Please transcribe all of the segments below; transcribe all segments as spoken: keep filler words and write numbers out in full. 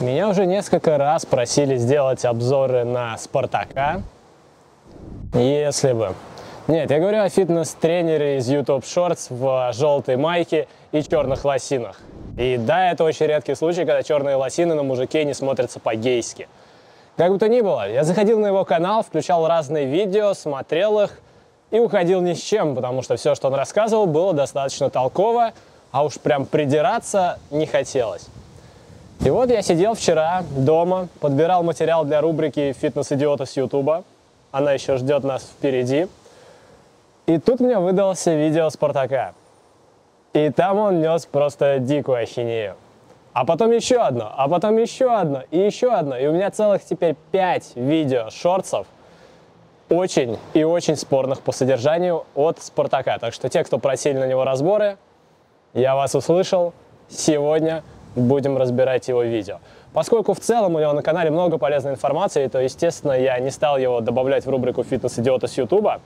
Меня уже несколько раз просили сделать обзоры на Спартака. Если бы. Нет, я говорю о фитнес-тренере из YouTube Shorts в желтой майке и черных лосинах. И да, это очень редкий случай, когда черные лосины на мужике не смотрятся по-гейски. Как бы то ни было, я заходил на его канал, включал разные видео, смотрел их и уходил ни с чем, потому что все, что он рассказывал, было достаточно толково, а уж прям придираться не хотелось. И вот я сидел вчера дома, подбирал материал для рубрики «Фитнес-идиоты с Ютуба». Она еще ждет нас впереди. И тут мне выдался видео Спартака. И там он нес просто дикую ахинею. А потом еще одно, а потом еще одно, и еще одно. И у меня целых теперь пять видео шортсов, очень и очень спорных по содержанию от Спартака. Так что те, кто просили на него разборы, я вас услышал. Сегодня будем разбирать его видео. Поскольку в целом у него на канале много полезной информации, то, естественно, я не стал его добавлять в рубрику «Фитнес-идиоты с Ютуба».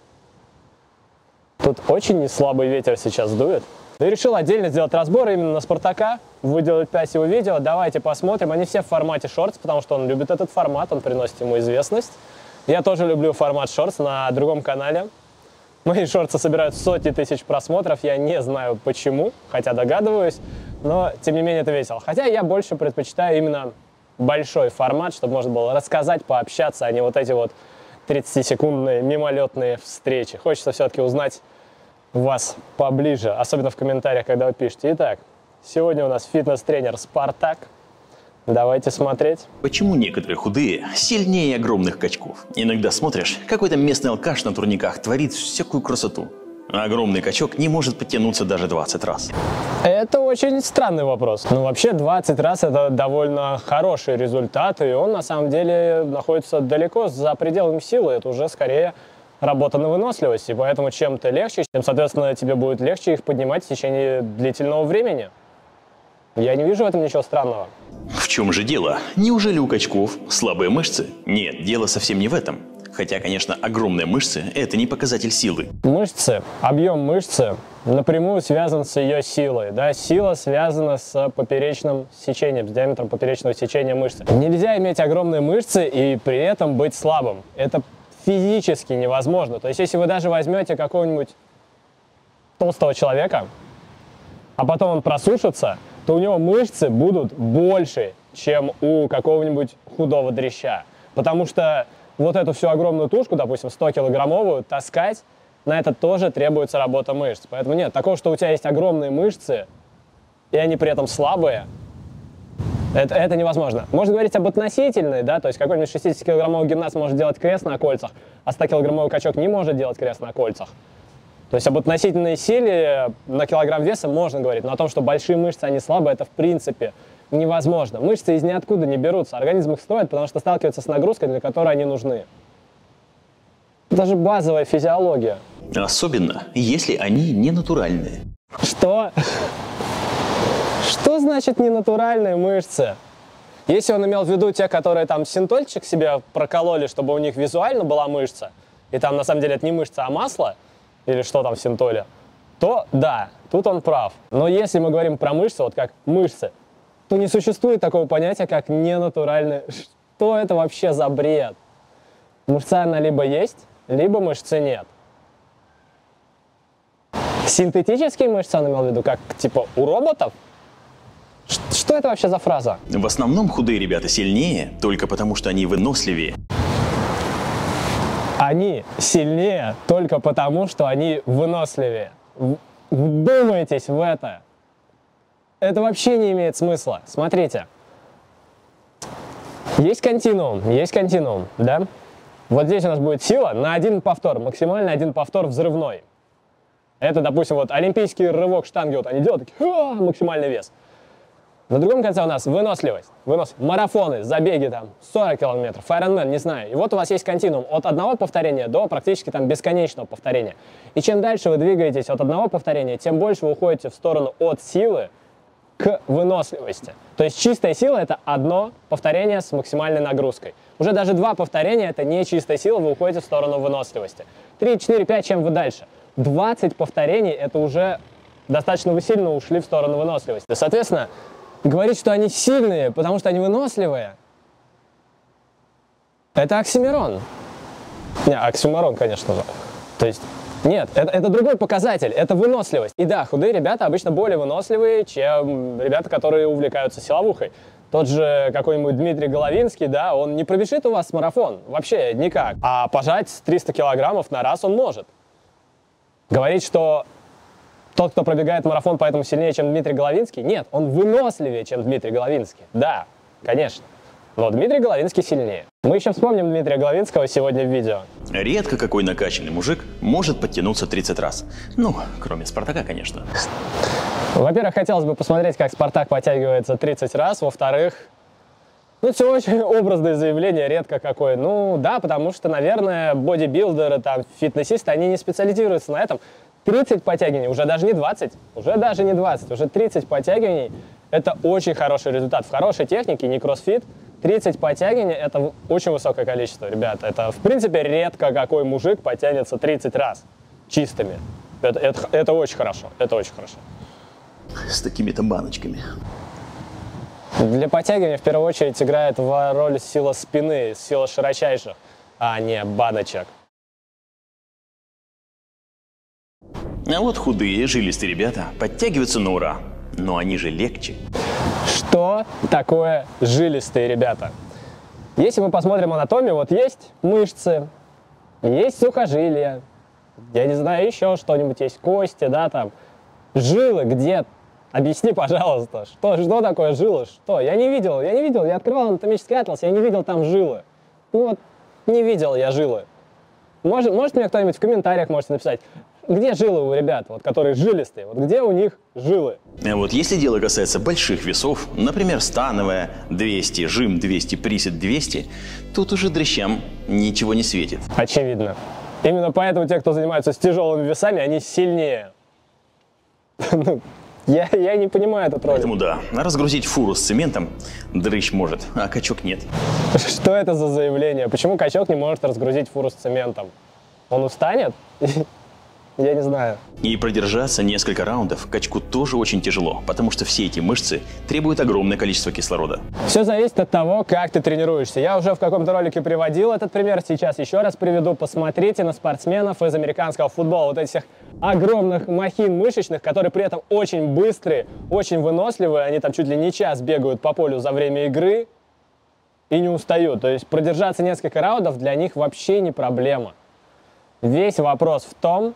Тут очень неслабый ветер сейчас дует. И решил отдельно сделать разбор именно на Спартака, выделать пять его видео. Давайте посмотрим. Они все в формате шортс, потому что он любит этот формат, он приносит ему известность. Я тоже люблю формат шортс на другом канале. Мои шортсы собирают сотни тысяч просмотров, я не знаю почему, хотя догадываюсь, но тем не менее это весело. Хотя я больше предпочитаю именно большой формат, чтобы можно было рассказать, пообщаться, а не вот эти вот тридцатисекундные мимолетные встречи. Хочется все-таки узнать вас поближе, особенно в комментариях, когда вы пишете. Итак, сегодня у нас фитнес-тренер Спартак. Давайте смотреть. Почему некоторые худые сильнее огромных качков? Иногда смотришь, какой-то местный алкаш на турниках творит всякую красоту, а огромный качок не может подтянуться даже двадцать раз. Это очень странный вопрос. Ну, вообще двадцать раз это довольно хороший результат, и он на самом деле находится далеко за пределами силы. Это уже скорее работа на выносливость, и поэтому чем ты легче, тем, соответственно, тебе будет легче их поднимать в течение длительного времени. Я не вижу в этом ничего странного. В чем же дело? Неужели у качков слабые мышцы? Нет, дело совсем не в этом. Хотя, конечно, огромные мышцы – это не показатель силы. Мышцы, объем мышцы напрямую связан с ее силой. Да? Сила связана с поперечным сечением, с диаметром поперечного сечения мышцы. Нельзя иметь огромные мышцы и при этом быть слабым. Это физически невозможно. То есть, если вы даже возьмете какого-нибудь толстого человека, а потом он просушится, то у него мышцы будут больше, чем у какого-нибудь худого дрища. Потому что вот эту всю огромную тушку, допустим, сто килограммовую, таскать, на это тоже требуется работа мышц. Поэтому нет, такого, что у тебя есть огромные мышцы, и они при этом слабые, это, это невозможно. Можно говорить об относительной, да, то есть какой-нибудь шестидесятикилограммовый гимнаст может делать крест на кольцах, а стокилограммовый качок не может делать крест на кольцах. То есть об относительной силе на килограмм веса можно говорить, но о том, что большие мышцы, они слабые, это в принципе невозможно. Мышцы из ниоткуда не берутся, организм их строит, потому что сталкивается с нагрузкой, для которой они нужны. Даже базовая физиология. Особенно, если они не натуральные. Что? Что значит ненатуральные мышцы? Если он имел в виду те, которые там синтольчик себе прокололи, чтобы у них визуально была мышца, и там на самом деле это не мышца, а масло, или что там в синтоле, то да, тут он прав. Но если мы говорим про мышцы, вот как мышцы, то не существует такого понятия, как ненатуральные. Что это вообще за бред? Мышца она либо есть, либо мышцы нет. Синтетические мышцы он имел в виду, как типа у роботов? Что это вообще за фраза? В основном худые ребята сильнее, только потому что они выносливее. Они сильнее только потому, что они выносливее. Вдумайтесь в это. Это вообще не имеет смысла. Смотрите. Есть континуум, есть континуум, да? Вот здесь у нас будет сила на один повтор, максимально один повтор взрывной. Это, допустим, вот олимпийский рывок штанги, вот они делают, такие, максимальный вес. На другом конце у нас выносливость, вынос, марафоны, забеги там, сорок километров, Ironman, не знаю. И вот у вас есть континуум от одного повторения до практически там бесконечного повторения. И чем дальше вы двигаетесь от одного повторения, тем больше вы уходите в сторону от силы к выносливости. То есть чистая сила – это одно повторение с максимальной нагрузкой. Уже даже два повторения – это не чистая сила, вы уходите в сторону выносливости. три, четыре, пять, чем вы дальше? двадцать повторений – это уже достаточно вы сильно ушли в сторону выносливости. Соответственно, говорить, что они сильные, потому что они выносливые, это оксимирон. Не, оксимирон, конечно же. То есть, нет, это, это другой показатель, это выносливость. И да, худые ребята обычно более выносливые, чем ребята, которые увлекаются силовухой. Тот же какой-нибудь Дмитрий Головинский, да, он не пробежит у вас марафон, вообще никак. А пожать триста килограммов на раз он может. Говорить, что тот, кто пробегает марафон, поэтому сильнее, чем Дмитрий Головинский, нет, он выносливее, чем Дмитрий Головинский. Да, конечно. Но Дмитрий Головинский сильнее. Мы еще вспомним Дмитрия Головинского сегодня в видео. Редко какой накачанный мужик может подтянуться тридцать раз. Ну, кроме Спартака, конечно. Во-первых, хотелось бы посмотреть, как Спартак подтягивается тридцать раз. Во-вторых, ну, все очень образное заявление, редко какое. Ну, да, потому что, наверное, бодибилдеры, там, фитнесисты, они не специализируются на этом. тридцать подтягиваний, уже даже не двадцать, уже даже не двадцать, уже тридцать подтягиваний – это очень хороший результат. В хорошей технике, не кроссфит, тридцать подтягиваний – это очень высокое количество, ребята. Это, в принципе, редко какой мужик потянется тридцать раз чистыми. Это, это, это очень хорошо, это очень хорошо. С такими-то баночками. Для подтягивания в первую очередь играет в роль сила спины, сила широчайших, а не баночек. А вот худые, жилистые ребята подтягиваются на ура. Но они же легче. Что такое жилистые ребята? Если мы посмотрим анатомию, вот есть мышцы, есть сухожилия, я не знаю, еще что-нибудь, есть кости, да, там, жилы где? Объясни, пожалуйста, что, что такое жилы? Что? Я не видел, я не видел, я открывал анатомический атлас, я не видел там жилы. Ну вот, не видел я жилы. Может, может мне кто-нибудь в комментариях можете написать, где жилы у ребят, вот, которые жилистые, вот где у них жилы? А вот если дело касается больших весов, например, становая двести, жим двести, присед двести, тут уже дрыщам ничего не светит. Очевидно. Именно поэтому те, кто занимаются с тяжелыми весами, они сильнее. Я, я не понимаю этот ролик. Поэтому да, разгрузить фуру с цементом дрыщ может, а качок нет. Что это за заявление? Почему качок не может разгрузить фуру с цементом? Он устанет? Я не знаю. И продержаться несколько раундов качку тоже очень тяжело, потому что все эти мышцы требуют огромное количество кислорода. Все зависит от того, как ты тренируешься. Я уже в каком-то ролике приводил этот пример, сейчас еще раз приведу. Посмотрите на спортсменов из американского футбола. Вот этих огромных махин мышечных, которые при этом очень быстрые, очень выносливые. Они там чуть ли не час бегают по полю за время игры и не устают. То есть продержаться несколько раундов для них вообще не проблема. Весь вопрос в том,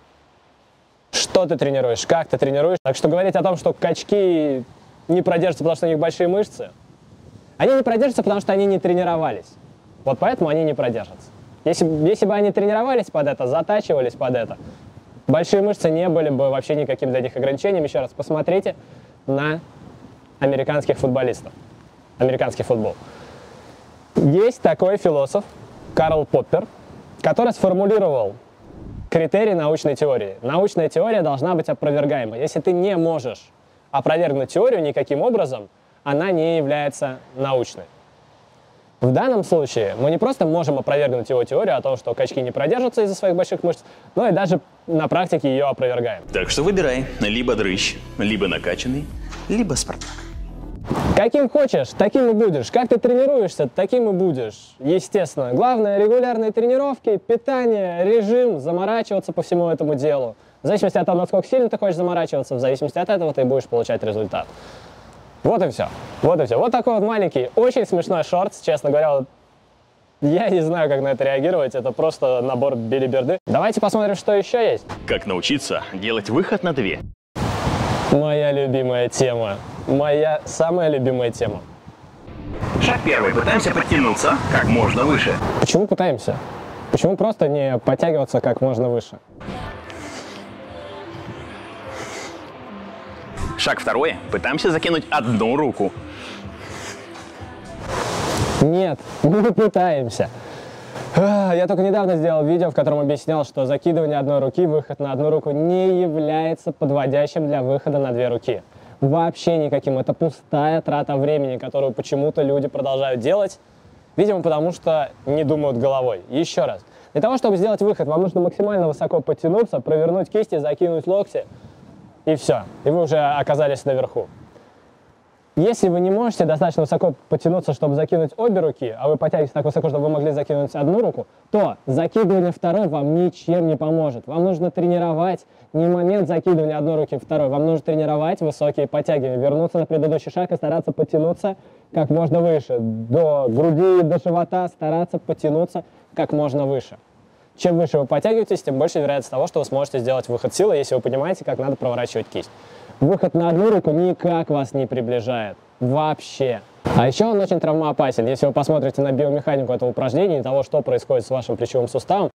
что ты тренируешь, как ты тренируешь. Так что говорить о том, что качки не продержатся, потому что у них большие мышцы, они не продержатся, потому что они не тренировались. Вот поэтому они не продержатся. Если, если бы они тренировались под это, затачивались под это, большие мышцы не были бы вообще никаким для них ограничением. Еще раз, посмотрите на американских футболистов. Американский футбол. Есть такой философ Карл Поппер, который сформулировал критерий научной теории. Научная теория должна быть опровергаема. Если ты не можешь опровергнуть теорию никаким образом, она не является научной. В данном случае мы не просто можем опровергнуть его теорию о том, что качки не продержатся из-за своих больших мышц, но и даже на практике ее опровергаем. Так что выбирай, либо дрыщ, либо накачанный, либо Спартак. Каким хочешь, таким и будешь. Как ты тренируешься, таким и будешь. Естественно. Главное, регулярные тренировки, питание, режим, заморачиваться по всему этому делу. В зависимости от того, насколько сильно ты хочешь заморачиваться, в зависимости от этого ты будешь получать результат. Вот и все. Вот и все. Вот такой вот маленький, очень смешной шортс. Честно говоря, вот я не знаю, как на это реагировать. Это просто набор билиберды. Давайте посмотрим, что еще есть. Как научиться делать выход на две. Моя любимая тема. Моя самая любимая тема. Шаг первый. Пытаемся подтянуться как можно выше. Почему пытаемся? Почему просто не подтягиваться как можно выше? Шаг второй. Пытаемся закинуть одну руку. Нет, не пытаемся. Я только недавно сделал видео, в котором объяснял, что закидывание одной руки, выход на одну руку не является подводящим для выхода на две руки. Вообще никаким. Это пустая трата времени, которую почему-то люди продолжают делать. Видимо, потому что не думают головой. Еще раз. Для того, чтобы сделать выход, вам нужно максимально высоко подтянуться, провернуть кисти, закинуть локти. И все. И вы уже оказались наверху. Если вы не можете достаточно высоко потянуться, чтобы закинуть обе руки, а вы потянетесь так высоко, чтобы вы могли закинуть одну руку, то закидывание второй вам ничем не поможет. Вам нужно тренировать не момент закидывания одной руки второй, вам нужно тренировать высокие подтягивания, вернуться на предыдущий шаг и стараться потянуться как можно выше. До груди, до живота стараться потянуться как можно выше. Чем выше вы подтягиваетесь, тем больше вероятность того, что вы сможете сделать выход силы, если вы понимаете, как надо проворачивать кисть. Выход на одну руку никак вас не приближает. Вообще. А еще он очень травмоопасен. Если вы посмотрите на биомеханику этого упражнения и того, что происходит с вашим плечевым суставом,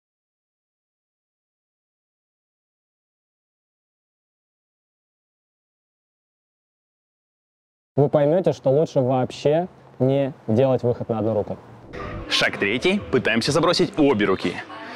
вы поймете, что лучше вообще не делать выход на одну руку. Шаг третий. Пытаемся забросить обе руки.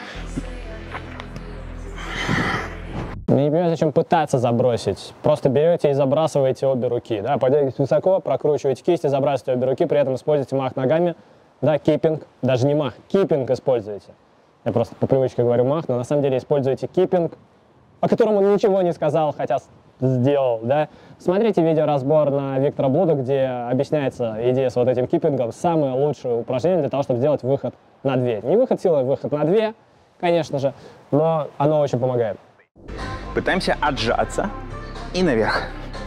Я не понимаю, зачем пытаться забросить. Просто берете и забрасываете обе руки. Да, поднимаетесь высоко, прокручиваете кисть и забрасываете обе руки, при этом используете мах ногами. Да, киппинг. Даже не мах, киппинг используете. Я просто по привычке говорю мах, но на самом деле используете киппинг, о котором он ничего не сказал, хотя сделал. Да. Смотрите видеоразбор на Виктора Блуда, где объясняется идея с вот этим киппингом. Самое лучшее упражнение для того, чтобы сделать выход на две. Не выход силой, выход на две, конечно же, но оно очень помогает. Пытаемся отжаться и наверх.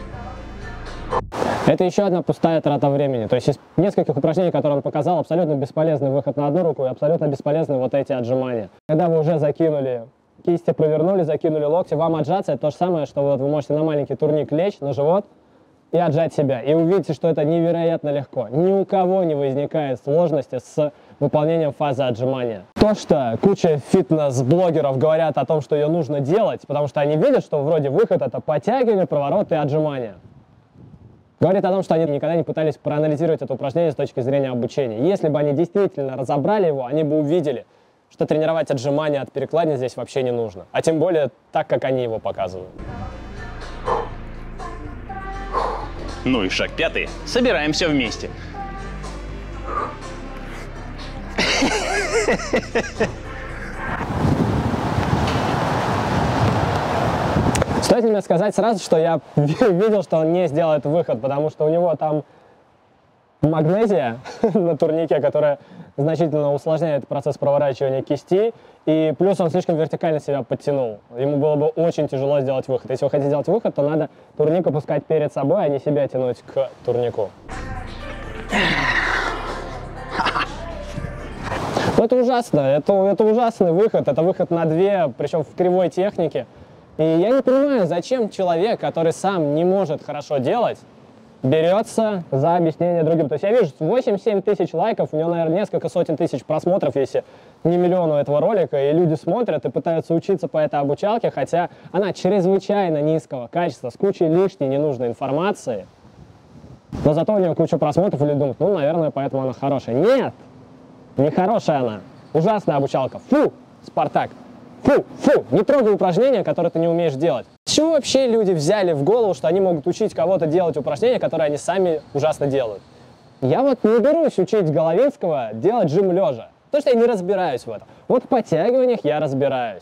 Это еще одна пустая трата времени. То есть из нескольких упражнений, которые он показал, абсолютно бесполезный выход на одну руку и абсолютно бесполезны вот эти отжимания. Когда вы уже закинули кисти, провернули, закинули локти, вам отжаться — это то же самое, что вот вы можете на маленький турник лечь на живот и отжать себя. И увидите, что это невероятно легко. Ни у кого не возникает сложности с выполнением фазы отжимания. То, что куча фитнес-блогеров говорят о том, что ее нужно делать, потому что они видят, что вроде выход — это подтягивание, проворот и отжимания. Говорит о том, что они никогда не пытались проанализировать это упражнение с точки зрения обучения. Если бы они действительно разобрали его, они бы увидели, что тренировать отжимания от перекладни здесь вообще не нужно. А тем более так, как они его показывают. Ну и шаг пятый. Собираемся вместе. Стоит мне сказать сразу, что я видел, что он не сделает выход, потому что у него там магнезия на турнике, которая значительно усложняет процесс проворачивания кисти, и плюс он слишком вертикально себя подтянул. Ему было бы очень тяжело сделать выход. Если вы хотите сделать выход, то надо турник опускать перед собой, а не себя тянуть к турнику. Это ужасно, это, это ужасный выход, это выход на две, причем в кривой технике. И я не понимаю, зачем человек, который сам не может хорошо делать, берется за объяснение другим. То есть я вижу восемь-семь тысяч лайков, у него, наверное, несколько сотен тысяч просмотров, если не миллион у этого ролика, и люди смотрят и пытаются учиться по этой обучалке, хотя она чрезвычайно низкого качества, с кучей лишней ненужной информации. Но зато у нее куча просмотров, и люди думают, ну, наверное, поэтому она хорошая. Нет! Не хорошая она. Ужасная обучалка. Фу, Спартак. Фу, фу, не трогай упражнения, которые ты не умеешь делать. С чего вообще люди взяли в голову, что они могут учить кого-то делать упражнения, которые они сами ужасно делают? Я вот не берусь учить Головинского делать жим лежа, потому что я не разбираюсь в этом. Вот в подтягиваниях я разбираюсь.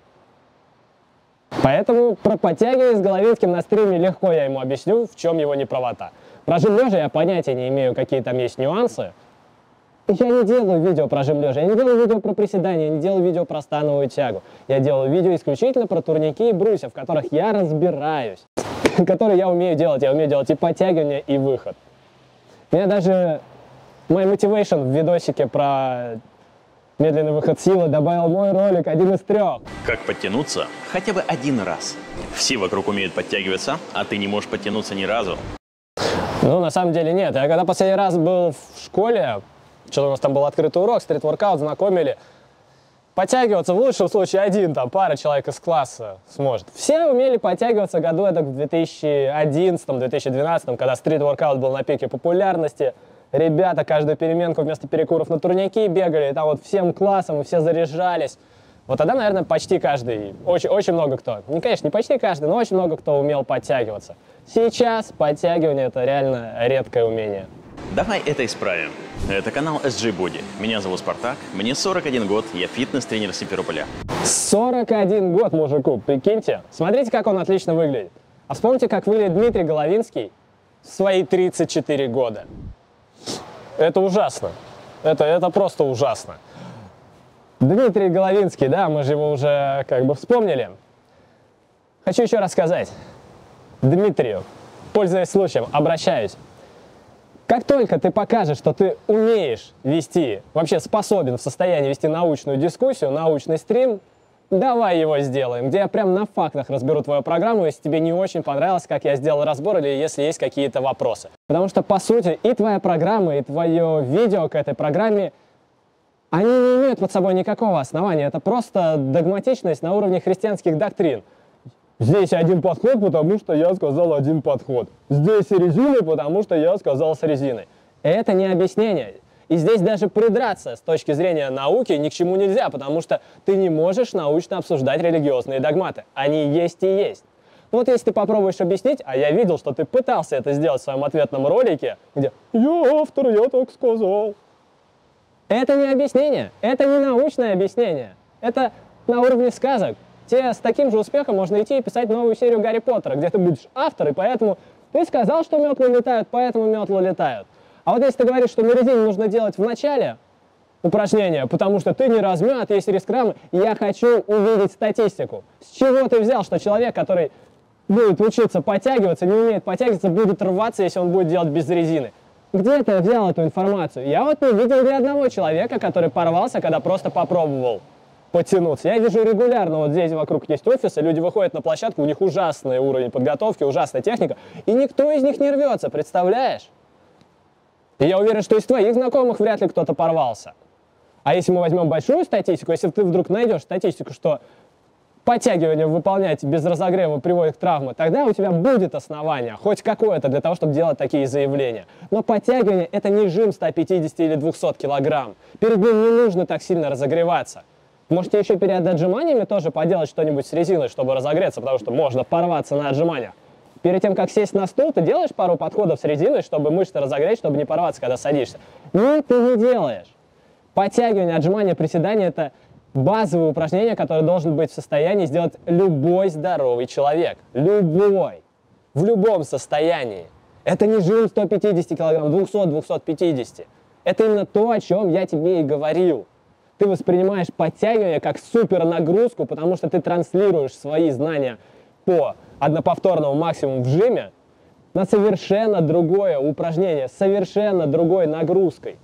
Поэтому про подтягивание с Головинским на стриме легко я ему объясню, в чем его неправота. Про жим лежа я понятия не имею, какие там есть нюансы. Я не делаю видео про жим лежа, я не делаю видео про приседания, я не делаю видео про становую тягу. Я делаю видео исключительно про турники и брусья, в которых я разбираюсь, которые я умею делать. Я умею делать и подтягивания, и выход. Меня даже мой мотивейшн в видосике про медленный выход силы добавил мой ролик, один из трех. Как подтянуться хотя бы один раз. Все вокруг умеют подтягиваться, а ты не можешь подтянуться ни разу. Ну, на самом деле нет. Я когда последний раз был в школе, что у нас там был открытый урок, стрит-воркаут, знакомили. Подтягиваться в лучшем случае один, там, пара человек из класса сможет. Все умели подтягиваться году это в две тысячи одиннадцатом — две тысячи двенадцатом, когда стрит-воркаут был на пике популярности. Ребята каждую переменку вместо перекуров на турники бегали, и там вот всем классом, и все заряжались. Вот тогда, наверное, почти каждый, очень, очень много кто, не, конечно, не почти каждый, но очень много кто умел подтягиваться. Сейчас подтягивание — это реально редкое умение. Давай это исправим. Это канал эс джей Body. Меня зовут Спартак, мне сорок один год, я фитнес-тренер Симферополя. сорок один год мужику, прикиньте. Смотрите, как он отлично выглядит. А вспомните, как выглядит Дмитрий Головинский в свои тридцать четыре года. Это ужасно. Это, это просто ужасно. Дмитрий Головинский, да, мы же его уже как бы вспомнили. Хочу еще раз сказать Дмитрию, пользуясь случаем, обращаюсь. Как только ты покажешь, что ты умеешь вести, вообще способен в состоянии вести научную дискуссию, научный стрим, давай его сделаем, где я прям на фактах разберу твою программу, если тебе не очень понравилось, как я сделал разбор, или если есть какие-то вопросы. Потому что, по сути, и твоя программа, и твое видео к этой программе, они не имеют под собой никакого основания. Это просто догматичность на уровне христианских доктрин. Здесь один подход, потому что я сказал один подход. Здесь с резиной, потому что я сказал с резиной. Это не объяснение. И здесь даже придраться с точки зрения науки ни к чему нельзя, потому что ты не можешь научно обсуждать религиозные догматы. Они есть и есть. Вот если ты попробуешь объяснить, а я видел, что ты пытался это сделать в своем ответном ролике, где «Я автор, я так сказал». Это не объяснение, это не научное объяснение. Это на уровне сказок. Тебе с таким же успехом можно идти и писать новую серию Гарри Поттера, где ты будешь автор, и поэтому ты сказал, что метлы летают, поэтому метлы летают. А вот если ты говоришь, что на резине нужно делать в начале упражнения, потому что ты не размят, есть риск рамы, я хочу увидеть статистику. С чего ты взял, что человек, который будет учиться подтягиваться, не умеет подтягиваться, будет рваться, если он будет делать без резины? Где ты взял эту информацию? Я вот не видел ни одного человека, который порвался, когда просто попробовал подтянуться. Я вижу регулярно, вот здесь вокруг есть офисы, люди выходят на площадку, у них ужасный уровень подготовки, ужасная техника, и никто из них не рвется, представляешь? И я уверен, что из твоих знакомых вряд ли кто-то порвался. А если мы возьмем большую статистику, если ты вдруг найдешь статистику, что подтягивание выполнять без разогрева приводит к травме, тогда у тебя будет основание, хоть какое-то, для того, чтобы делать такие заявления. Но подтягивание — это не жим ста пятидесяти или двухсот килограмм. Перед ним не нужно так сильно разогреваться. Можете еще перед отжиманиями тоже поделать что-нибудь с резиной, чтобы разогреться, потому что можно порваться на отжиманиях. Перед тем, как сесть на стул, ты делаешь пару подходов с резиной, чтобы мышцы разогреть, чтобы не порваться, когда садишься. Нет, ты не делаешь. Подтягивание, отжимания, приседания — это базовые упражнения, которые должен быть в состоянии сделать любой здоровый человек. Любой. В любом состоянии. Это не жим сто пятьдесят килограмм, двухсот — двухсот пятидесяти. Это именно то, о чем я тебе и говорил. Ты воспринимаешь подтягивание как супернагрузку, потому что ты транслируешь свои знания по одноповторному максимуму в жиме на совершенно другое упражнение, с совершенно другой нагрузкой.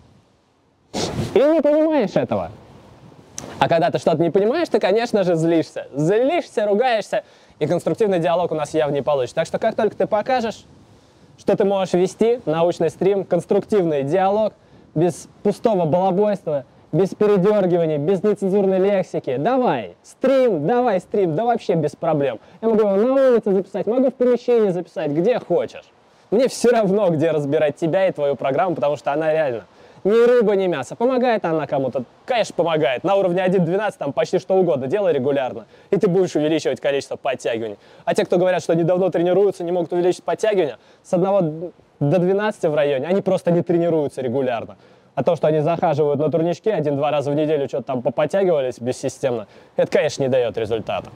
И не понимаешь этого. А когда ты что-то не понимаешь, ты, конечно же, злишься. Злишься, ругаешься, и конструктивный диалог у нас явно не получится. Так что как только ты покажешь, что ты можешь вести научный стрим, конструктивный диалог, без пустого балабойства, без передергиваний, без нецензурной лексики. Давай, стрим, давай стрим, да вообще без проблем. Я могу его на улице записать, могу в помещении записать, где хочешь. Мне все равно, где разбирать тебя и твою программу, потому что она реально ни рыба, ни мясо. Помогает она кому-то? Конечно, помогает. На уровне один двенадцать там почти что угодно. Делай регулярно, и ты будешь увеличивать количество подтягиваний. А те, кто говорят, что они давно тренируются, не могут увеличить подтягивания, с одного до двенадцати в районе, они просто не тренируются регулярно. А то, что они захаживают на турнички один-два раза в неделю, что-то там поподтягивались бессистемно, это, конечно, не дает результата.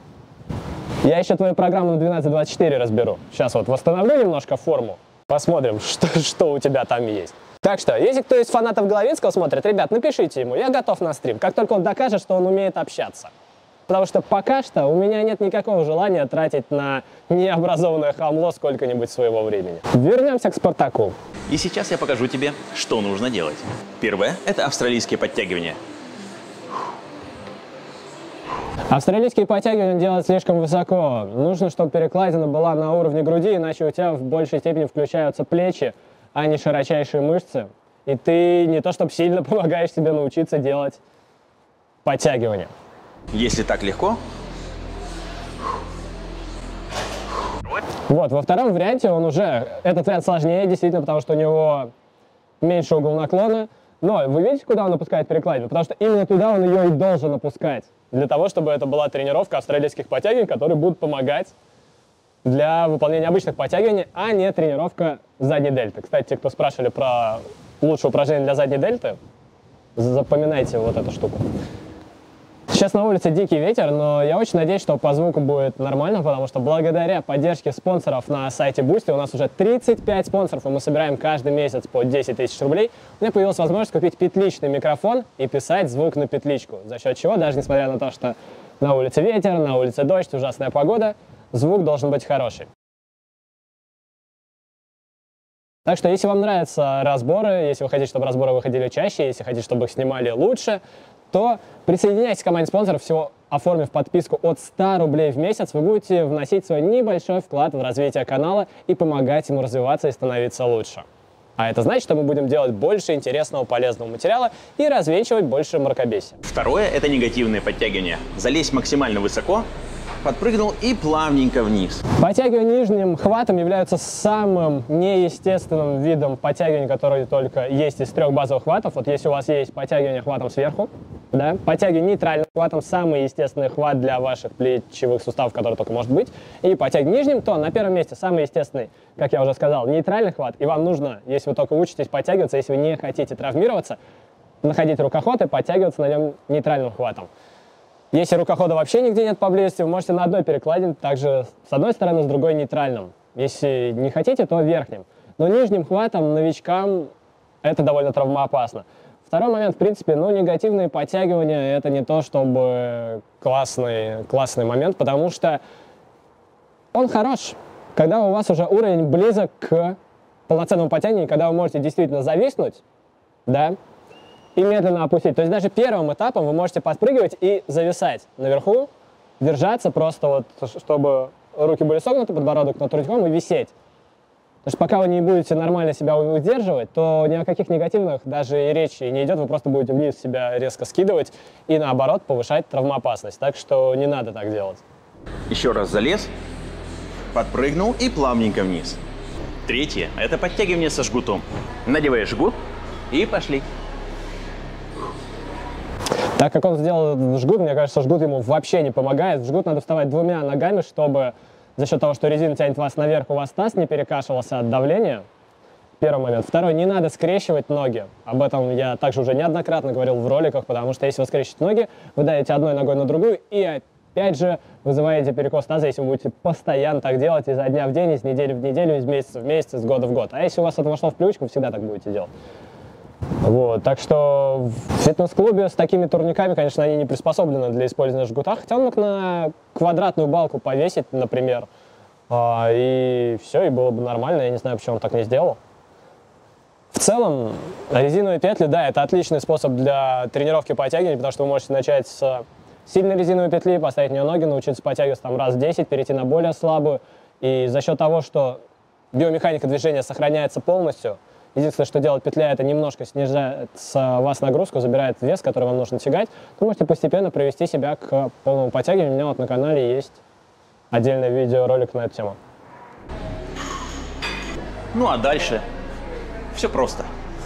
Я еще твою программу на двенадцать двадцать четыре разберу. Сейчас вот восстановлю немножко форму, посмотрим, что, что у тебя там есть. Так что, если кто из фанатов Головинского смотрит, ребят, напишите ему, я готов на стрим, как только он докажет, что он умеет общаться. Потому что пока что у меня нет никакого желания тратить на необразованное хамло сколько-нибудь своего времени. Вернемся к Спартаку. И сейчас я покажу тебе, что нужно делать. Первое – это австралийские подтягивания. Австралийские подтягивания делать слишком высоко. Нужно, чтобы перекладина была на уровне груди, иначе у тебя в большей степени включаются плечи, а не широчайшие мышцы. И ты не то чтобы сильно помогаешь себе научиться делать подтягивания. Если так легко. Вот, во втором варианте он уже, этот вариант сложнее, действительно, потому что у него меньше угол наклона. Но вы видите, куда он опускает перекладину? Потому что именно туда он ее и должен опускать. Для того, чтобы это была тренировка австралийских подтягиваний, которые будут помогать для выполнения обычных подтягиваний, а не тренировка задней дельты. Кстати, те, кто спрашивали про лучшее упражнение для задней дельты, запоминайте вот эту штуку. Сейчас на улице дикий ветер, но я очень надеюсь, что по звуку будет нормально, потому что благодаря поддержке спонсоров на сайте Boosty, у нас уже тридцать пять спонсоров, и мы собираем каждый месяц по десять тысяч рублей, у меня появилась возможность купить петличный микрофон и писать звук на петличку, за счет чего, даже несмотря на то, что на улице ветер, на улице дождь, ужасная погода, звук должен быть хороший. Так что, если вам нравятся разборы, если вы хотите, чтобы разборы выходили чаще, если хотите, чтобы их снимали лучше, то присоединяйтесь к команде спонсоров. Всего оформив подписку от ста рублей в месяц, вы будете вносить свой небольшой вклад в развитие канала и помогать ему развиваться и становиться лучше. А это значит, что мы будем делать больше интересного, полезного материала и развенчивать больше мракобесия. Второе – это негативные подтягивания. Залезь максимально высоко, подпрыгнул и плавненько вниз. Подтягивания нижним хватом являются самым неестественным видом подтягиваний, которые только есть из трех базовых хватов. Вот если у вас есть подтягивание хватом сверху, да, подтягивание нейтральным хватом, самый естественный хват для ваших плечевых суставов, который только может быть, и подтягивание нижним, то на первом месте самый естественный, как я уже сказал, нейтральный хват. И вам нужно, если вы только учитесь подтягиваться, если вы не хотите травмироваться, находить рукоход и подтягиваться на нем нейтральным хватом. Если рукохода вообще нигде нет поблизости, вы можете на одной перекладине, также с одной стороны, с другой нейтральным. Если не хотите, то верхним. Но нижним хватом новичкам это довольно травмоопасно. Второй момент, в принципе, ну, негативные подтягивания – это не то, чтобы классный, классный момент, потому что он хорош, когда у вас уже уровень близок к полноценному подтягиванию, когда вы можете действительно зависнуть, да, и медленно опустить. То есть даже первым этапом вы можете подпрыгивать и зависать наверху, держаться просто вот, чтобы руки были согнуты, подбородок над трудником и висеть. Потому что пока вы не будете нормально себя удерживать, то ни о каких негативных даже и речи не идет, вы просто будете вниз себя резко скидывать и наоборот повышать травмоопасность. Так что не надо так делать. Еще раз залез, подпрыгнул и плавненько вниз. Третье – это подтягивание со жгутом. Надеваешь жгут и пошли. Так как он сделал жгут, мне кажется, жгут ему вообще не помогает. В жгут надо вставать двумя ногами, чтобы за счет того, что резина тянет вас наверх, у вас таз не перекашивался от давления. Первый момент. Второй, не надо скрещивать ноги. Об этом я также уже неоднократно говорил в роликах, потому что если вы скрещиваете ноги, вы давите одной ногой на другую и опять же вызываете перекос таза, если вы будете постоянно так делать изо дня в день, из недели в неделю, из месяца в месяц, из года в год. А если у вас это вошло в привычку, вы всегда так будете делать. Вот, так что в фитнес-клубе с такими турниками, конечно, они не приспособлены для использования жгута, хотя он мог на квадратную балку повесить, например, и все, и было бы нормально, я не знаю, почему он так не сделал. В целом, резиновые петли, да, это отличный способ для тренировки подтягиваний, потому что вы можете начать с сильной резиновой петли, поставить в нее ноги, научиться подтягиваться там раз в десять, перейти на более слабую, и за счет того, что биомеханика движения сохраняется полностью, единственное, что делает петля, это немножко снижает с вас нагрузку, забирает вес, который вам нужно тягать. Вы можете постепенно привести себя к полному подтягиванию. У меня вот на канале есть отдельный видеоролик на эту тему. Ну а дальше все просто.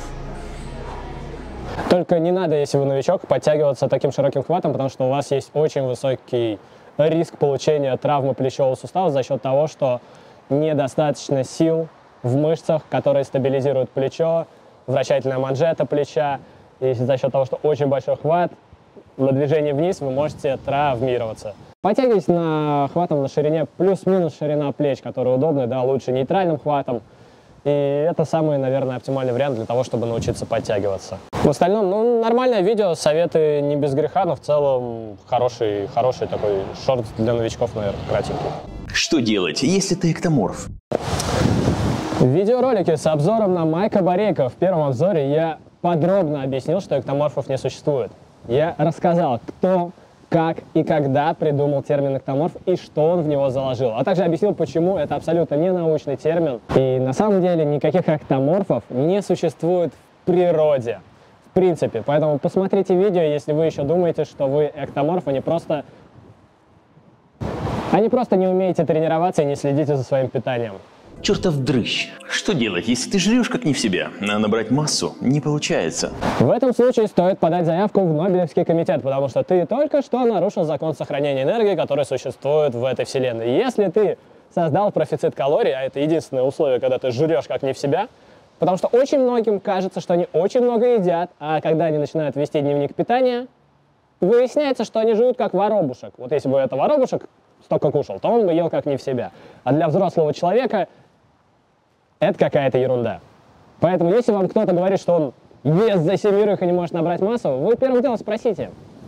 Только не надо, если вы новичок, подтягиваться таким широким хватом, потому что у вас есть очень высокий риск получения травмы плечевого сустава за счет того, что недостаточно сил в мышцах, которые стабилизируют плечо, вращательная манжета плеча. И за счет того, что очень большой хват, на движении вниз вы можете травмироваться. Подтягивайтесь на хватом на ширине плюс-минус ширина плеч, который удобный, да, лучше нейтральным хватом. И это самый, наверное, оптимальный вариант для того, чтобы научиться подтягиваться. В остальном, ну, нормальное видео, советы не без греха, но в целом хороший, хороший такой шорт для новичков, наверное, кратенький. Что делать, если ты эктоморф? В видеоролике с обзором на Майка Борейка в первом обзоре я подробно объяснил, что эктоморфов не существует. Я рассказал, кто, как и когда придумал термин эктоморф и что он в него заложил. А также объяснил, почему это абсолютно не научный термин. И на самом деле никаких эктоморфов не существует в природе. В принципе. Поэтому посмотрите видео, если вы еще думаете, что вы эктоморф, а не просто... а не просто не умеете тренироваться и не следите за своим питанием. Чертов дрыщ. Что делать, если ты жрешь как не в себя, а набрать массу не получается? В этом случае стоит подать заявку в Нобелевский комитет, потому что ты только что нарушил закон сохранения энергии, который существует в этой вселенной. Если ты создал профицит калорий, а это единственное условие, когда ты жрешь как не в себя, потому что очень многим кажется, что они очень много едят, а когда они начинают вести дневник питания, выясняется, что они живут как воробушек. Вот если бы это воробушек столько кушал, то он бы ел как не в себя. А для взрослого человека это какая-то ерунда. Поэтому если вам кто-то говорит, что он ест за семерых и не может набрать массу, вы первым делом спросите.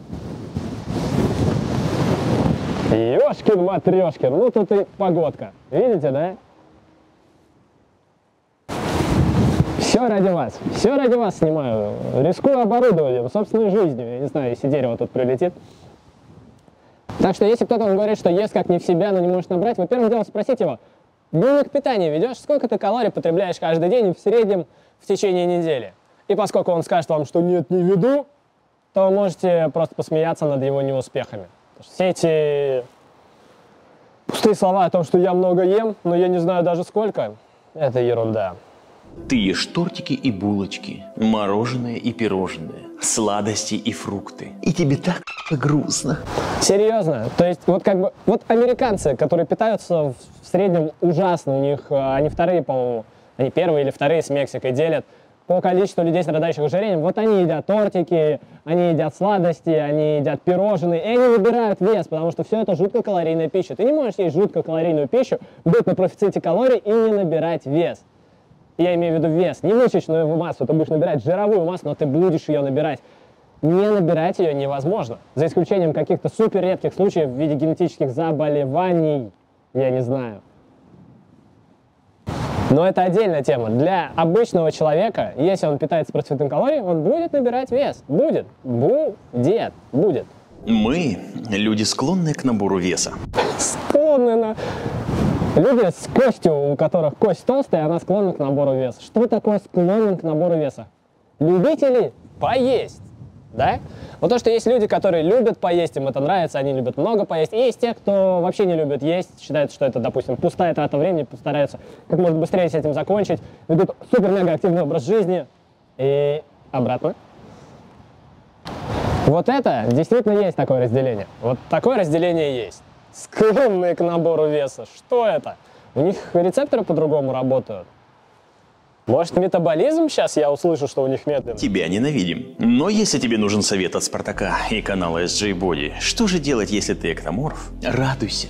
Ёшкин-матрёшкин, ну тут и погодка. Видите, да? Все ради вас, все ради вас снимаю. Рискую оборудованием, собственной жизнью. Я не знаю, если дерево тут прилетит. Так что если кто-то вам говорит, что ест как не в себя, но не может набрать, вы первым делом спросите его. Дневник питания ведешь, сколько ты калорий потребляешь каждый день в среднем в течение недели? И поскольку он скажет вам, что нет, не веду, то вы можете просто посмеяться над его неуспехами. Все эти пустые слова о том, что я много ем, но я не знаю даже сколько, это ерунда. Ты ешь тортики и булочки, мороженое и пирожные, сладости и фрукты. И тебе так грустно. Серьезно? То есть вот как бы, вот американцы, которые питаются в среднем ужасно, у них, они вторые, по-моему, они первые или вторые с Мексикой делят по количеству людей, страдающих ожирением. Вот они едят тортики, они едят сладости, они едят пирожные, и они набирают вес, потому что все это жуткокалорийная пища. Ты не можешь есть жуткокалорийную пищу, быть на профициите калорий и не набирать вес. Я имею в виду вес, не мышечную массу, ты будешь набирать жировую массу, но ты будешь ее набирать. Не набирать ее невозможно, за исключением каких-то супер редких случаев в виде генетических заболеваний, я не знаю. Но это отдельная тема. Для обычного человека, если он питается профицитом калорий, он будет набирать вес. Будет. Будет. Будет. Мы люди, склонные к набору веса. Склонны на... Люди с костью, у которых кость толстая, она склонна к набору веса. Что такое склонен к набору веса? Любители поесть. Да? Вот то, что есть люди, которые любят поесть, им это нравится, они любят много поесть. И есть те, кто вообще не любит есть, считают, что это, допустим, пустая трата времени, постараются как можно быстрее с этим закончить, ведут супер-мега активный образ жизни и обратно. Вот это действительно есть такое разделение. Вот такое разделение есть. Склонные к набору веса. Что это? У них рецепторы по-другому работают. Может, метаболизм сейчас я услышу, что у них медленно? Тебя ненавидим. Но если тебе нужен совет от Спартака и канала эс джей Body, что же делать, если ты эктоморф? Радуйся.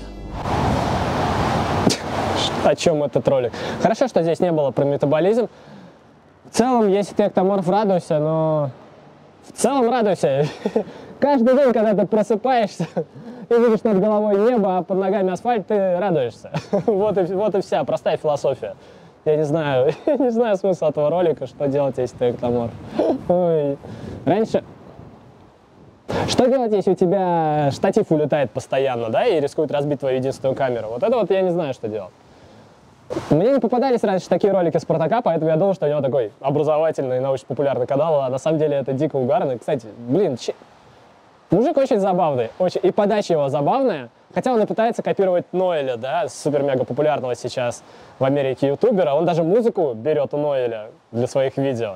О чем этот ролик? Хорошо, что здесь не было про метаболизм. В целом, если ты эктоморф, радуйся, но... В целом радуйся. Каждый день, когда ты просыпаешься и видишь над головой небо, а под ногами асфальт, ты радуешься. Вот и, вот и вся простая философия. Я не знаю, не знаю смысла этого ролика, что делать, если ты эктоморф. Ой. Раньше... Что делать, если у тебя штатив улетает постоянно, да, и рискует разбить твою единственную камеру? Вот это вот я не знаю, что делать. Мне не попадались раньше такие ролики Спартака, поэтому я думал, что у него такой образовательный, научно-популярный канал, а на самом деле это дико угарно. Кстати, блин, че... мужик очень забавный, очень... и подача его забавная, хотя он и пытается копировать Ноэля, да, супер-мега-популярного сейчас в Америке ютубера, он даже музыку берет у Ноэля для своих видео.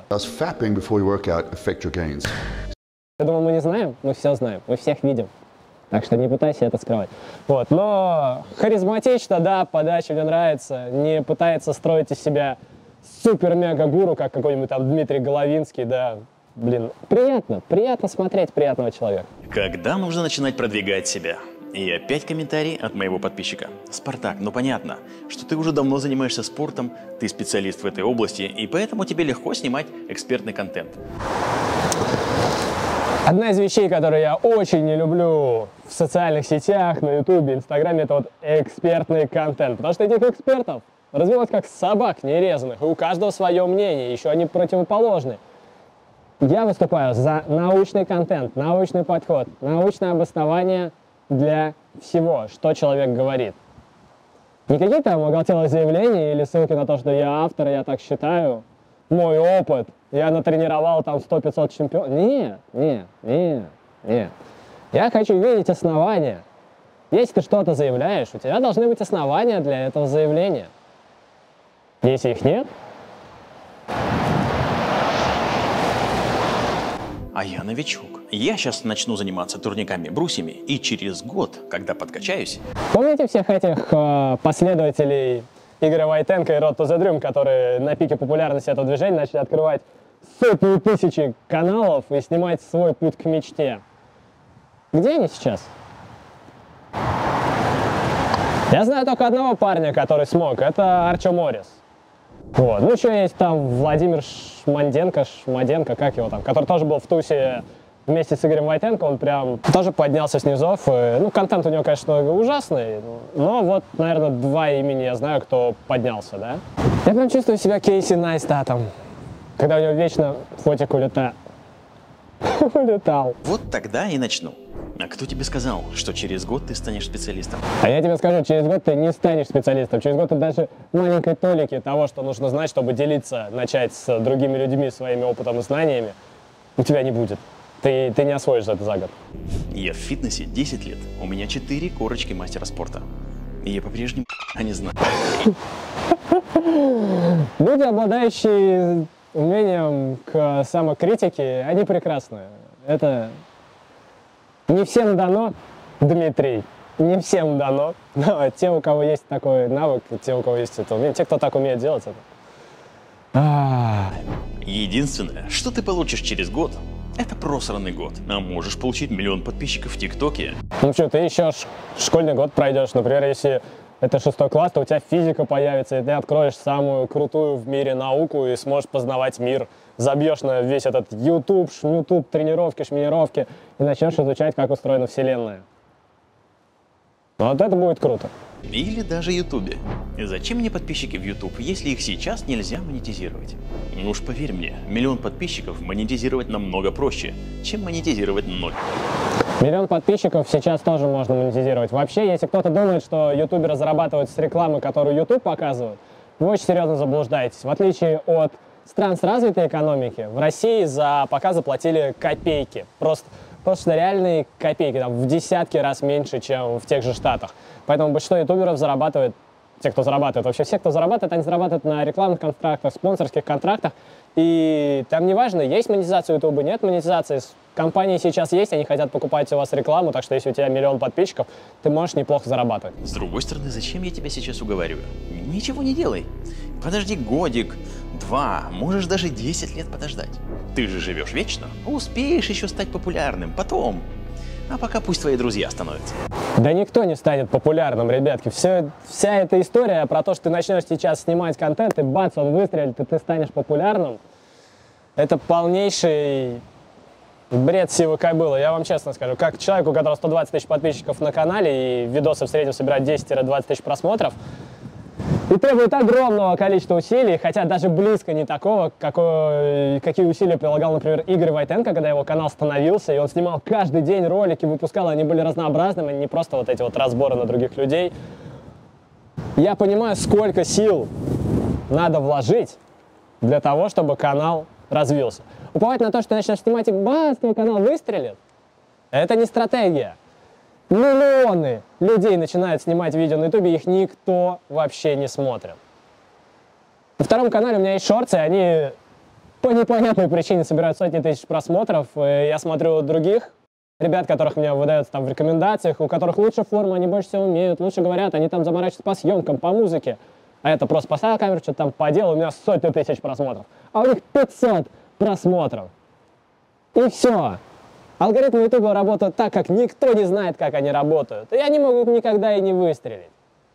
Я думаю, мы не знаем? Мы все знаем, мы всех видим. Так что не пытайся это скрывать. Вот. Но харизматично, да, подача мне нравится. Не пытается строить из себя супер-мега-гуру, как какой-нибудь там Дмитрий Головинский, да. Блин, приятно, приятно смотреть приятного человека. Когда нужно начинать продвигать себя? И опять комментарий от моего подписчика. Спартак, ну понятно, что ты уже давно занимаешься спортом, ты специалист в этой области, и поэтому тебе легко снимать экспертный контент. Одна из вещей, которые я очень не люблю в социальных сетях, на ютубе, инстаграме, это вот экспертный контент. Потому что этих экспертов развелось как собак нерезанных, и у каждого свое мнение, еще они противоположны. Я выступаю за научный контент, научный подход, научное обоснование для всего, что человек говорит. Не какие-то оголтелые заявления или ссылки на то, что я автор, я так считаю, мой опыт, я натренировал там сто-пятьсот чемпионов. Нет, нет, нет, нет. Я хочу видеть основания. Если ты что-то заявляешь, у тебя должны быть основания для этого заявления. Если их нет... А я новичок. Я сейчас начну заниматься турниками, брусьями, и через год, когда подкачаюсь... Помните всех этих э, последователей Игоря Войтенко и Road to the Dream, которые на пике популярности этого движения начали открывать сотни тысяч каналов и снимать свой путь к мечте? Где они сейчас? Я знаю только одного парня, который смог. Это Арчо Моррис. Вот. Ну, еще есть там Владимир Шманденко, Шмаденко, как его там, который тоже был в тусе вместе с Игорем Войтенко. Он прям тоже поднялся с низов. Ну, контент у него, конечно, ужасный, но вот, наверное, два имени я знаю, кто поднялся, да. Я прям чувствую себя Кейси Найстатом, когда у него вечно фотик улета... улетал. Вот тогда и начну. А кто тебе сказал, что через год ты станешь специалистом? А я тебе скажу, через год ты не станешь специалистом. Через год ты даже маленькой толики того, что нужно знать, чтобы делиться, начать с другими людьми своими опытом и знаниями, у тебя не будет. Ты, ты не освоишь это за год. Я в фитнесе десять лет. У меня четыре корочки мастера спорта. И я по-прежнему не знаю. Люди, обладающие умением к самокритике, они прекрасны. Это не всем дано, Дмитрий, не всем дано. Но те, у кого есть такой навык, те, у кого есть это умение, те, кто так умеет делать это. А-а-а. Единственное, что ты получишь через год, это просранный год. А можешь получить миллион подписчиков в ТикТоке. Ну что, ты еще школьный год пройдешь. Например, если это шестой класс, то у тебя физика появится, и ты откроешь самую крутую в мире науку и сможешь познавать мир. Забьешь на весь этот YouTube, шмютуб, тренировки, шминировки и начнешь изучать, как устроена Вселенная. Вот это будет круто. Или даже Ютубе. Зачем мне подписчики в YouTube, если их сейчас нельзя монетизировать? Ну уж поверь мне, миллион подписчиков монетизировать намного проще, чем монетизировать ноль. Миллион подписчиков сейчас тоже можно монетизировать. Вообще, если кто-то думает, что ютуберы зарабатывают с рекламы, которую YouTube показывает, вы очень серьезно заблуждаетесь. В отличие от стран с развитой экономикой, в России за показы платили копейки. Просто, просто реальные копейки, там, в десятки раз меньше, чем в тех же Штатах. Поэтому большинство ютуберов зарабатывает, те, кто зарабатывает, вообще все, кто зарабатывает, они зарабатывают на рекламных контрактах, спонсорских контрактах. И там не важно, есть монетизация ютуба, нет монетизации. Компании сейчас есть, они хотят покупать у вас рекламу, так что если у тебя миллион подписчиков, ты можешь неплохо зарабатывать. С другой стороны, зачем я тебя сейчас уговариваю? Ничего не делай. Подожди годик, два, можешь даже десять лет подождать. Ты же живешь вечно, успеешь еще стать популярным потом. А пока пусть твои друзья становятся. Да никто не станет популярным, ребятки. Все, вся эта история про то, что ты начнешь сейчас снимать контент, и бац, он выстрелит, и ты станешь популярным, это полнейший бред сивой кобылы. Я вам честно скажу, как человек, у которого сто двадцать тысяч подписчиков на канале, и видосы в среднем собирают десять-двадцать тысяч просмотров, и требует огромного количества усилий, хотя даже близко не такого, какое, какие усилия прилагал, например, Игорь Войтенко, когда его канал становился, и он снимал каждый день ролики, выпускал, они были разнообразными, не просто вот эти вот разборы на других людей. Я понимаю, сколько сил надо вложить для того, чтобы канал развился. Уповать на то, что ты начнешь снимать, и бац, твой канал выстрелит, это не стратегия. Миллионы людей начинают снимать видео на ютубе, их никто вообще не смотрит. На втором канале у меня есть шорты, они по непонятной причине собирают сотни тысяч просмотров. И я смотрю других ребят, которых мне выдаются там в рекомендациях, у которых лучше форма, они больше всего умеют, лучше говорят, они там заморачиваются по съемкам, по музыке. А это просто поставил камеру, что-то там поделал, у меня сотни тысяч просмотров. А у них пятьсот просмотров. И все. Алгоритмы ютуба работают так, как никто не знает, как они работают. И они могут никогда и не выстрелить.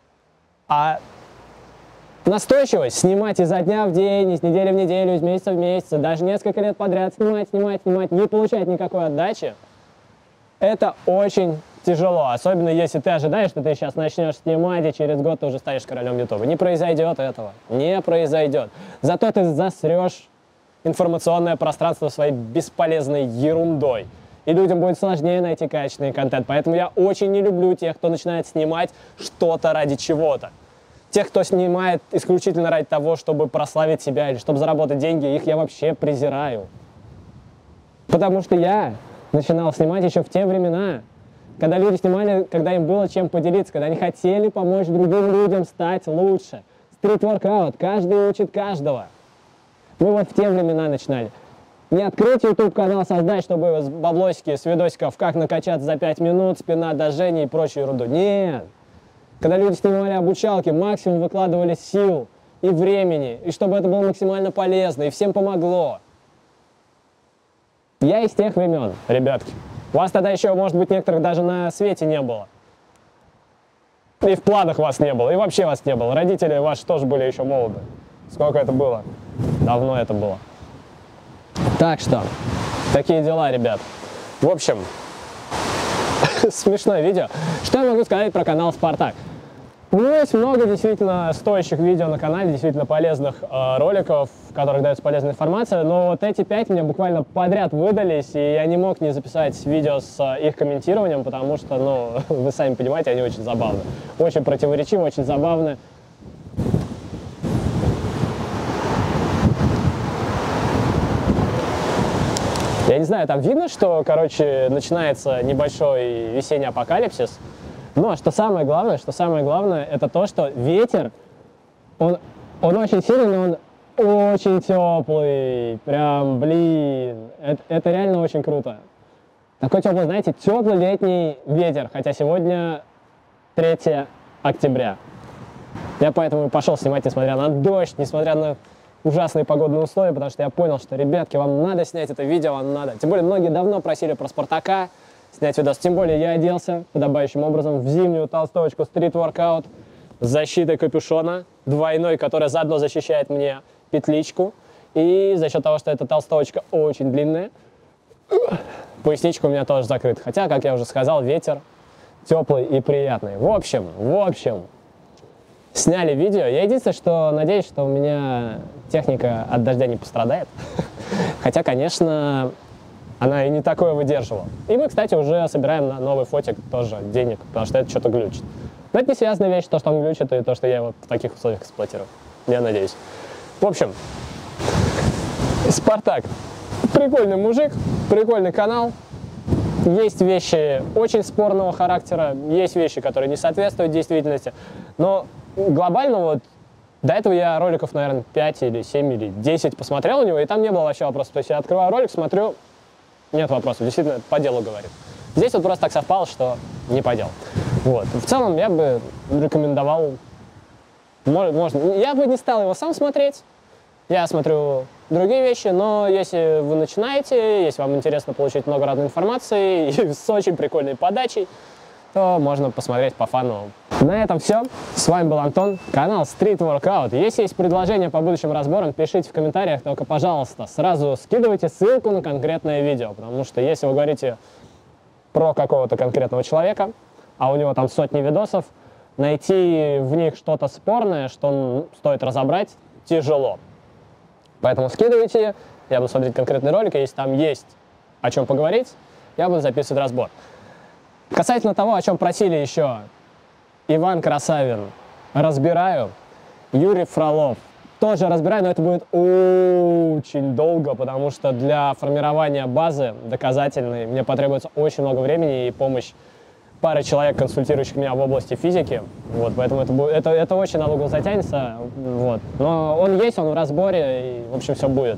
А настойчивость снимать изо дня в день, из недели в неделю, из месяца в месяц, даже несколько лет подряд снимать, снимать, снимать, не получать никакой отдачи, это очень тяжело. Особенно если ты ожидаешь, что ты сейчас начнешь снимать, и через год ты уже станешь королем ютуба. Не произойдет этого. Не произойдет. Зато ты засрешь информационное пространство своей бесполезной ерундой. И людям будет сложнее найти качественный контент. Поэтому я очень не люблю тех, кто начинает снимать что-то ради чего-то. Тех, кто снимает исключительно ради того, чтобы прославить себя или чтобы заработать деньги, их я вообще презираю. Потому что я начинал снимать еще в те времена, когда люди снимали, когда им было чем поделиться, когда они хотели помочь другим людям стать лучше. Стрит-воркаут, каждый учит каждого. Мы вот в те времена начинали. Не открыть YouTube-канал, создать, чтобы баблосики с видосиков, как накачаться за пять минут, спина до жжения и прочую ерунду. Нет. Когда люди снимали обучалки, максимум выкладывали сил и времени, и чтобы это было максимально полезно, и всем помогло. Я из тех времен, ребятки. Вас тогда еще, может быть, некоторых даже на свете не было. И в планах вас не было, и вообще вас не было. Родители ваши тоже были еще молоды. Сколько это было? Давно это было. Так что, такие дела, ребят. В общем, смешное видео. Что я могу сказать про канал Спартак? У него есть много действительно стоящих видео на канале, действительно полезных э, роликов, в которых дается полезная информация, но вот эти пять мне буквально подряд выдались, и я не мог не записать видео с э, их комментированием, потому что, ну, вы сами понимаете, они очень забавны. Очень противоречивы, очень забавны. Я не знаю, там видно, что, короче, начинается небольшой весенний апокалипсис. Но что самое главное, что самое главное, это то, что ветер, он, он очень сильный, но он очень теплый. Прям, блин, это, это реально очень круто. Такой теплый, знаете, теплый летний ветер, хотя сегодня третье октября. Я поэтому и пошел снимать, несмотря на дождь, несмотря на ужасные погодные условия, потому что я понял, что, ребятки, вам надо снять это видео, вам надо. Тем более, многие давно просили про Спартака снять видос. Тем более, я оделся подобающим образом в зимнюю толстовочку Street Workout с защитой капюшона двойной, которая заодно защищает мне петличку. И за счет того, что эта толстовочка очень длинная, поясничка у меня тоже закрыта. Хотя, как я уже сказал, ветер теплый и приятный. В общем, в общем, сняли видео. Я единственное, что надеюсь, что у меня техника от дождя не пострадает. Хотя, конечно, она и не такое выдерживала. И мы, кстати, уже собираем на новый фотик тоже денег, потому что это что-то глючит. Но это не связанная вещь, то, что он глючит, и то, что я его в таких условиях эксплуатирую. Я надеюсь. В общем, Спартак. Прикольный мужик, прикольный канал. Есть вещи очень спорного характера, есть вещи, которые не соответствуют действительности. Но глобально вот до этого я роликов, наверное, пять или семь или десять посмотрел у него, и там не было вообще вопросов. То есть я открываю ролик, смотрю, нет вопросов, действительно по делу говорит. Здесь вот просто так совпало, что не по делу. Вот. В целом я бы рекомендовал, можно, я бы не стал его сам смотреть, я смотрю другие вещи, но если вы начинаете, если вам интересно получить много разной информации и с очень прикольной подачей, то можно посмотреть по фану. На этом все. С вами был Антон, канал Street Workout. Если есть предложения по будущим разборам, пишите в комментариях, только, пожалуйста, сразу скидывайте ссылку на конкретное видео, потому что если вы говорите про какого-то конкретного человека, а у него там сотни видосов, найти в них что-то спорное, что стоит разобрать, тяжело. Поэтому скидывайте, я буду смотреть конкретный ролик, и если там есть о чем поговорить, я буду записывать разбор. Касательно того, о чем просили еще Иван Красавин, разбираю. Юрий Фролов тоже разбираю, но это будет очень долго, потому что для формирования базы доказательной мне потребуется очень много времени и помощь пары человек, консультирующих меня в области физики. Вот, поэтому это, будет, это, это очень надолго затянется. Вот. Но он есть, он в разборе, и, в общем, все будет.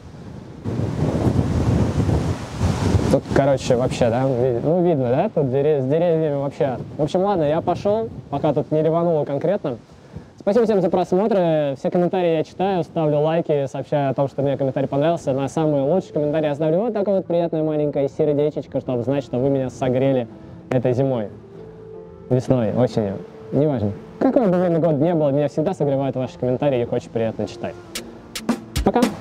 Тут, короче, вообще, да, ну, видно, да, тут дерев, с деревьями вообще. В общем, ладно, я пошел, пока тут не ливануло конкретно. Спасибо всем за просмотр, все комментарии я читаю, ставлю лайки, сообщаю о том, что мне комментарий понравился. На самый лучший комментарий я ставлю вот такое вот приятное маленькое сердечечко, чтобы знать, что вы меня согрели этой зимой, весной, осенью, неважно. Какой бы время года не было, меня всегда согревают ваши комментарии, их очень приятно читать. Пока!